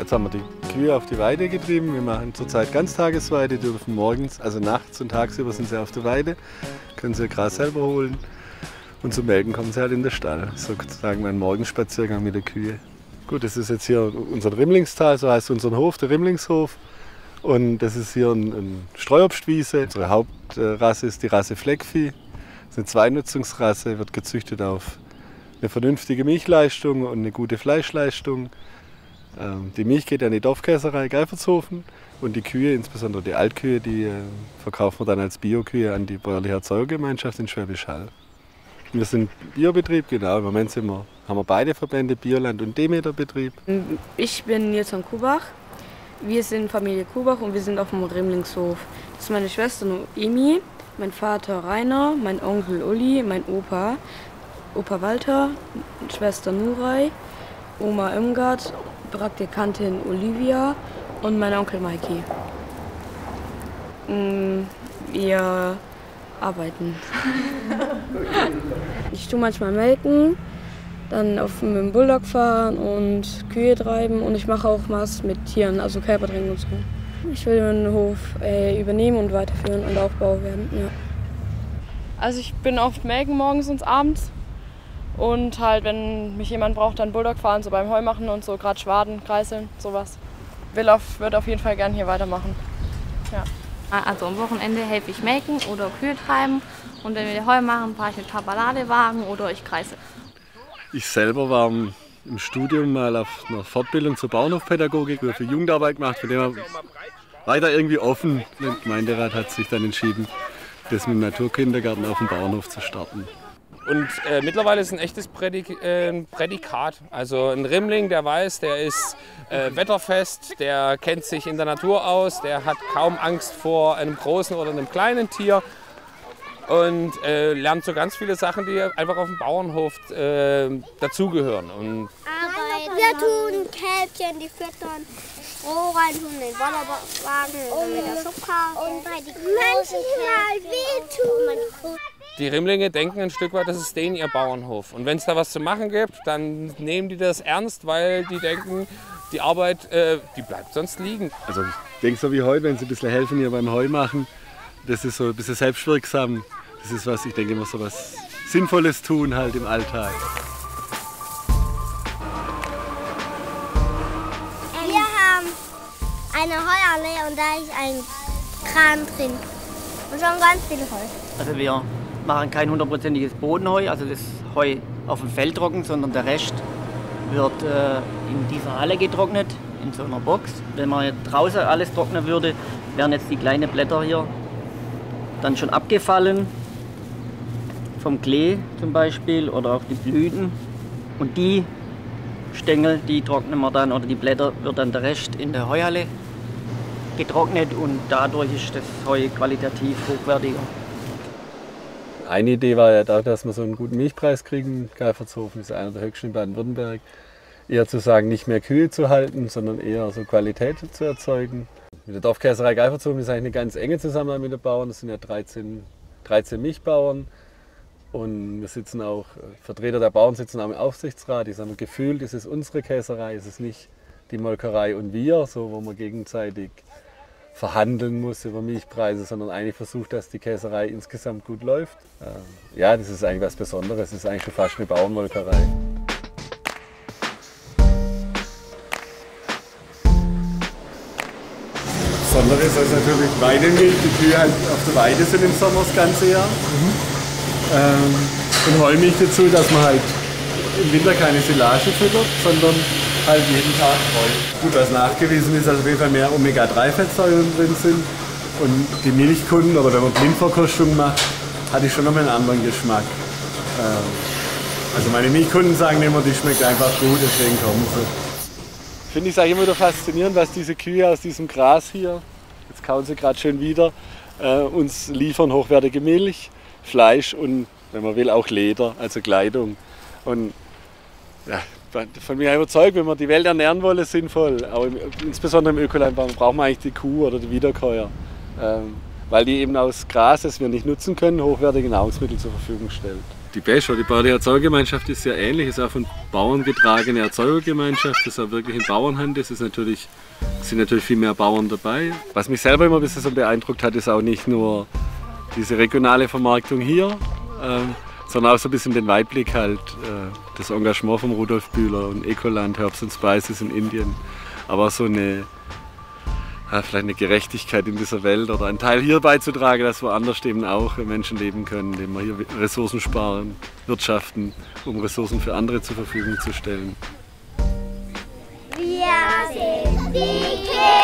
Jetzt haben wir die Kühe auf die Weide getrieben. Wir machen zurzeit Ganztagesweide, dürfen morgens, also nachts und tagsüber sind sie auf der Weide, können sie ihr Gras selber holen. Und zum Melken kommen sie halt in den Stall. Sozusagen mein Morgenspaziergang mit der Kühe. Gut, das ist jetzt hier unser Rimmlingstal, so heißt unser Hof, der Rimmlingshof. Und das ist hier eine Streuobstwiese. Unsere Hauptrasse ist die Rasse Fleckvieh. Das ist eine Zweinutzungsrasse, wird gezüchtet auf eine vernünftige Milchleistung und eine gute Fleischleistung. Die Milch geht an die Dorfkäserei Geifertshofen und die Kühe, insbesondere die Altkühe, die verkaufen wir dann als Biokühe an die bäuerliche Erzeugergemeinschaft in Schwäbisch Hall. Wir sind Biobetrieb, genau. Im Moment haben wir beide Verbände, Bioland und Demeterbetrieb. Ich bin Nilsson Kubach. Wir sind Familie Kubach und wir sind auf dem Rimmlingshof. Das ist meine Schwester Noemi, mein Vater Rainer, mein Onkel Uli, mein Opa Walter, Schwester Nuray, Oma Irmgard, Praktikantin Olivia und mein Onkel Maiki. Wir arbeiten. Ich tue manchmal melken, dann mit dem Bulldog fahren und Kühe treiben und ich mache auch was mit Tieren, also Kälbertraining und so. Ich will den Hof übernehmen und weiterführen und Aufbau werden. Ja. Also ich bin oft melken morgens und abends und halt, wenn mich jemand braucht, dann Bulldog fahren, so beim Heu machen und so, gerade Schwaden, Kreiseln, sowas. Würde auf jeden Fall gerne hier weitermachen. Ja. Also am Wochenende helfe ich melken oder Kühe treiben und wenn wir Heu machen, fahre ich mit Papa Ladewagen oder ich kreise. Ich selber war im Studium mal auf einer Fortbildung zur Bauernhofpädagogik, für Jugendarbeit gemacht, von dem her weiter irgendwie offen. Der Gemeinderat hat sich dann entschieden, das mit dem Naturkindergarten auf dem Bauernhof zu starten. Und mittlerweile ist ein echtes Prädikat. Also ein Rimmling, der weiß, der ist wetterfest, der kennt sich in der Natur aus, der hat kaum Angst vor einem großen oder einem kleinen Tier und lernt so ganz viele Sachen, die einfach auf dem Bauernhof dazugehören. Arbeit. Wir tun Kälbchen, die füttern, Stroh rein tun, den Bollerwagen mit der Zucker und bei die manchmal wehtun. Die Rimmlinge denken ein Stück weit, das ist denen ihr Bauernhof. Und wenn es da was zu machen gibt, dann nehmen die das ernst, weil die denken, die Arbeit, die bleibt sonst liegen. Also ich denke so wie heute, wenn sie ein bisschen helfen hier beim Heu machen, das ist so ein bisschen selbstwirksam. Das ist was, ich denke immer so was Sinnvolles tun halt im Alltag. Wir haben eine Heuallee und da ist ein Kran drin und schon ganz viel Heu. Also wir machen kein 100%iges Bodenheu, also das Heu auf dem Feld trocken, sondern der Rest wird in dieser Halle getrocknet, in so einer Box. Wenn man draußen alles trocknen würde, wären jetzt die kleinen Blätter hier dann schon abgefallen, vom Klee zum Beispiel oder auch die Blüten. Und die Stängel, die trocknen wir dann, oder die Blätter, wird dann der Rest in der Heuhalle getrocknet und dadurch ist das Heu qualitativ hochwertiger. Eine Idee war ja da, dass wir so einen guten Milchpreis kriegen. Geifertshofen ist einer der höchsten in Baden-Württemberg. Eher zu sagen, nicht mehr Kühe zu halten, sondern eher so Qualität zu erzeugen. Mit der Dorfkäserei Geifertshofen ist eigentlich eine ganz enge Zusammenarbeit mit den Bauern. Das sind ja 13 Milchbauern. Und wir sitzen auch, Vertreter der Bauern sitzen auch im Aufsichtsrat. Die haben gefühlt, es ist unsere Käserei, es ist nicht die Molkerei und wir, so wo man gegenseitig verhandeln muss über Milchpreise, sondern eigentlich versucht, dass die Käserei insgesamt gut läuft. Ja, das ist eigentlich was Besonderes, das ist eigentlich schon fast eine Bauernmolkerei. Besonderes ist natürlich Weidemilch, die Kühe halt auf der Weide sind im Sommer das ganze Jahr. Und Heumilch dazu, dass man halt im Winter keine Silage füttert, sondern halt jeden Tag Heu. Gut, was nachgewiesen ist, dass auf jeden Fall mehr Omega-3-Fettsäuren drin sind. Und die Milchkunden, oder wenn man Blindverkostung macht, hat die schon noch einen anderen Geschmack. Also meine Milchkunden sagen immer, die schmeckt einfach gut, deswegen kommen sie. Finde ich es immer wieder faszinierend, was diese Kühe aus diesem Gras hier, jetzt kauen sie gerade schön wieder, uns liefern hochwertige Milch, Fleisch und, wenn man will, auch Leder, also Kleidung. Und ja, von mir überzeugt, wenn wir die Welt ernähren wollen, sinnvoll, auch insbesondere im Ökolandbau, brauchen wir eigentlich die Kuh oder die Wiederkäuer, weil die eben aus Gras, das wir nicht nutzen können, hochwertige Nahrungsmittel zur Verfügung stellt. Die BESCH, die Bäuerliche Erzeugergemeinschaft, ist sehr ähnlich, ist auch von Bauern getragene Erzeugergemeinschaft, das ist auch wirklich in Bauernhand, es sind natürlich viel mehr Bauern dabei. Was mich selber immer ein bisschen so beeindruckt hat, ist auch nicht nur diese regionale Vermarktung hier, sondern auch so ein bisschen den Weitblick halt, das Engagement von Rudolf Bühler und Ecoland, Herbs and Spices in Indien, aber so vielleicht eine Gerechtigkeit in dieser Welt oder einen Teil hier beizutragen, dass woanders eben auch Menschen leben können, indem wir hier Ressourcen sparen, wirtschaften, um Ressourcen für andere zur Verfügung zu stellen. Wir sind die Kinder.